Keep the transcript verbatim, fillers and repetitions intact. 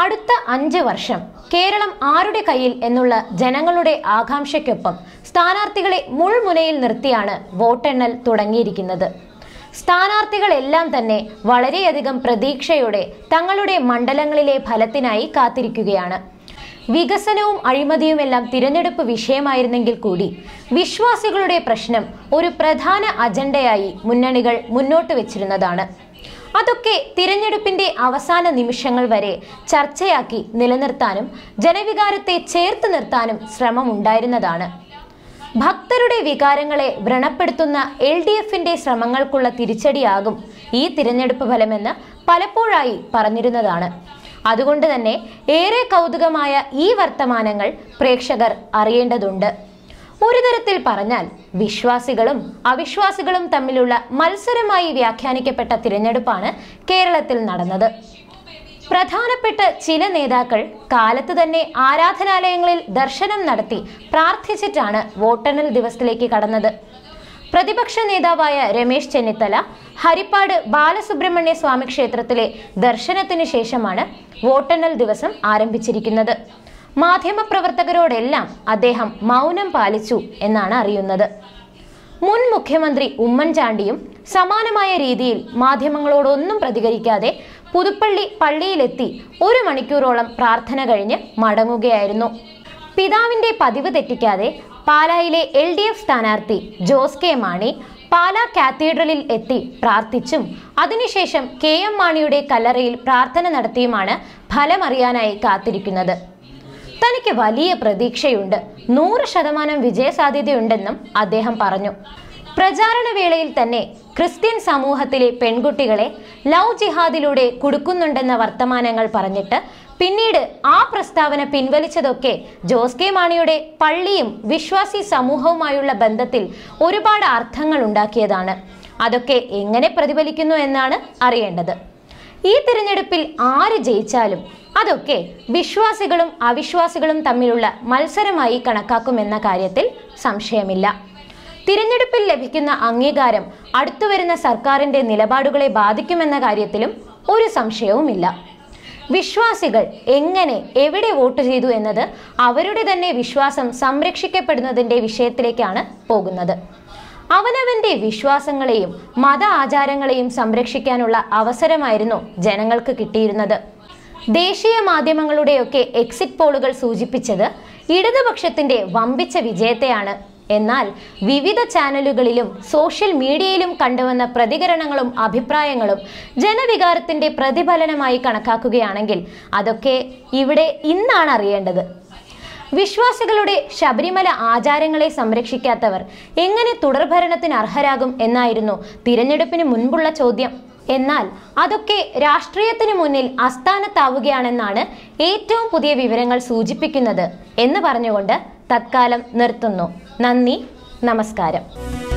അടുത്ത അഞ്ച് വർഷം കേരളം ആരുടെ കയ്യിൽ എന്നുള്ള ജനങ്ങളുടെ ആകാംക്ഷയ്ക്കൊപ്പം സ്ഥാനാർത്ഥികളെ മുൾമുനയിൽ നിർത്തിയാണ് വോട്ടെണ്ണൽ തുടങ്ങിയിരിക്കുന്നത്. സ്ഥാനാർത്ഥികളെല്ലാം തന്നെ വളരെയധികം പ്രതീക്ഷയോടെ തങ്ങളുടെ മണ്ഡലങ്ങളിലെ ഫലത്തിനായി കാത്തിരിക്കുകയാണ്. വികസനവും അഴിമതിയുമെല്ലാം തിരഞ്ഞെടുപ്പ് വിഷയമായിരുന്നെങ്കിൽ കൂടി വിശ്വാസികളുടെ പ്രശ്നം ഒരു പ്രധാന അജണ്ടയായി മുന്നണികൾ മുന്നോട്ട് വെച്ചിരുന്നതാണ്. അതൊക്കെ തിരഞ്ഞെടുപ്പിന്റെ അവസാന നിമിഷങ്ങൾ വരെ ചർച്ചയാക്കി നിലനിർത്താനും ജനവികാരത്തെ ചേർത്ത് നിർത്താനും ശ്രമമുണ്ടായിരുന്നതാണ്. ഭക്തരുടെ വികാരങ്ങളെ വ്രണപ്പെടുത്തുന്ന എൽ ഡി എഫിന്റെ ശ്രമങ്ങൾക്കുള്ള തിരിച്ചടിയാകും ഈ തിരഞ്ഞെടുപ്പ് ഫലമെന്ന് പലപ്പോഴായി പറഞ്ഞിരുന്നതാണ്. അതുകൊണ്ട് തന്നെ ഏറെ കൗതുകമായ ഈ വർത്തമാനങ്ങൾ പ്രേക്ഷകർ അറിയേണ്ടതുണ്ട്. ഒരു തരത്തിൽ പറഞ്ഞാൽ വിശ്വാസികളും അവിശ്വാസികളും തമ്മിലുള്ള മത്സരമായി വ്യാഖ്യാനിക്കപ്പെട്ട തിരഞ്ഞെടുപ്പാണ് കേരളത്തിൽ നടന്നത്. പ്രധാനപ്പെട്ട ചില നേതാക്കൾ കാലത്ത് തന്നെ ആരാധനാലയങ്ങളിൽ ദർശനം നടത്തി പ്രാർത്ഥിച്ചിട്ടാണ് വോട്ടെണ്ണൽ ദിവസത്തിലേക്ക് കടന്നത്. പ്രതിപക്ഷ നേതാവായ രമേശ് ചെന്നിത്തല ഹരിപ്പാട് ബാലസുബ്രഹ്മണ്യ സ്വാമി ക്ഷേത്രത്തിലെ ദർശനത്തിന് ശേഷമാണ് വോട്ടെണ്ണൽ ദിവസം ആരംഭിച്ചിരിക്കുന്നത്. മാധ്യമപ്രവർത്തകരോടെല്ലാം അദ്ദേഹം മൗനം പാലിച്ചു എന്നാണ് അറിയുന്നത്. മുൻ മുഖ്യമന്ത്രി ഉമ്മൻചാണ്ടിയും സമാനമായ രീതിയിൽ മാധ്യമങ്ങളോടൊന്നും പ്രതികരിക്കാതെ പുതുപ്പള്ളി പള്ളിയിലെത്തി ഒരു മണിക്കൂറോളം പ്രാർത്ഥന കഴിഞ്ഞ് മടങ്ങുകയായിരുന്നു. പിതാവിന്റെ പതിവ് തെറ്റിക്കാതെ പാലായിലെ എൽ ഡി എഫ് സ്ഥാനാർത്ഥി ജോസ് കെ മാണി പാലാ കാത്തീഡ്രലിൽ എത്തി പ്രാർത്ഥിച്ചും അതിനുശേഷം കെ എം മാണിയുടെ കല്ലറയിൽ പ്രാർത്ഥന നടത്തിയുമാണ് ഫലമറിയാനായി കാത്തിരിക്കുന്നത്. തനിക്ക് വലിയ പ്രതീക്ഷയുണ്ട്, നൂറ് ശതമാനം വിജയസാധ്യതയുണ്ടെന്നും അദ്ദേഹം പറഞ്ഞു. പ്രചാരണ വേളയിൽ തന്നെ ക്രിസ്ത്യൻ സമൂഹത്തിലെ പെൺകുട്ടികളെ ലവ് ജിഹാദിലൂടെ കുടുക്കുന്നുണ്ടെന്ന വർത്തമാനങ്ങൾ പറഞ്ഞിട്ട് പിന്നീട് ആ പ്രസ്താവന പിൻവലിച്ചതൊക്കെ ജോസ് കെ മാണിയുടെ പള്ളിയും വിശ്വാസി സമൂഹവുമായുള്ള ബന്ധത്തിൽ ഒരുപാട് അർത്ഥങ്ങൾ ഉണ്ടാക്കിയതാണ്. അതൊക്കെ എങ്ങനെ പ്രതിഫലിക്കുന്നു എന്നാണ് അറിയേണ്ടത്. ഈ തിരഞ്ഞെടുപ്പിൽ ആര് ജയിച്ചാലും അതൊക്കെ വിശ്വാസികളും അവിശ്വാസികളും തമ്മിലുള്ള മത്സരമായി കണക്കാക്കുമെന്ന കാര്യത്തിൽ സംശയമില്ല. തിരഞ്ഞെടുപ്പിൽ ലഭിക്കുന്ന അംഗീകാരം അടുത്തുവരുന്ന സർക്കാരിന്റെ നിലപാടുകളെ ബാധിക്കുമെന്ന കാര്യത്തിലും ഒരു സംശയവുമില്ല. വിശ്വാസികൾ എങ്ങനെ എവിടെ വോട്ട് ചെയ്തു എന്നത് അവരുടെ തന്നെ വിശ്വാസം സംരക്ഷിക്കപ്പെടുന്നതിന്റെ വിഷയത്തിലേക്കാണ് പോകുന്നത്. അവനവന്റെ വിശ്വാസങ്ങളെയും മത ആചാരങ്ങളെയും സംരക്ഷിക്കാനുള്ള അവസരമായിരുന്നു ജനങ്ങൾക്ക് കിട്ടിയിരുന്നത്. ദേശീയ മാധ്യമങ്ങളുടെയൊക്കെ എക്സിറ്റ് പോളുകൾ സൂചിപ്പിച്ചത് ഇടതുപക്ഷത്തിന്റെ വമ്പിച്ച വിജയത്തെയാണ്. എന്നാൽ വിവിധ ചാനലുകളിലും സോഷ്യൽ മീഡിയയിലും കണ്ടുവന്ന പ്രതികരണങ്ങളും അഭിപ്രായങ്ങളും ജനവികാരത്തിന്റെ പ്രതിഫലനമായി കണക്കാക്കുകയാണെങ്കിൽ അതൊക്കെ ഇവിടെ ഇന്നാണ് അറിയേണ്ടത്. വിശ്വാസികളുടെ ശബരിമല ആചാരങ്ങളെ സംരക്ഷിക്കാത്തവർ എങ്ങനെ തുടർഭരണത്തിന് അർഹരാകും എന്നായിരുന്നു തിരഞ്ഞെടുപ്പിന് മുൻപുള്ള ചോദ്യം. എന്നാൽ അതൊക്കെ രാഷ്ട്രീയത്തിന് മുന്നിൽ അസ്ഥാനത്താവുകയാണെന്നാണ് ഏറ്റവും പുതിയ വിവരങ്ങൾ സൂചിപ്പിക്കുന്നത് എന്ന് പറഞ്ഞുകൊണ്ട് തത്കാലം നിർത്തുന്നു. നന്ദി, നമസ്കാരം.